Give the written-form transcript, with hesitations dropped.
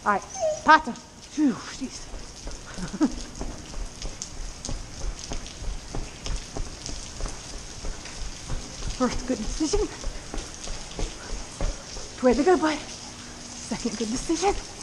All right, pattern. Phew, jeez. First good decision. Way to go, bud. Second good decision.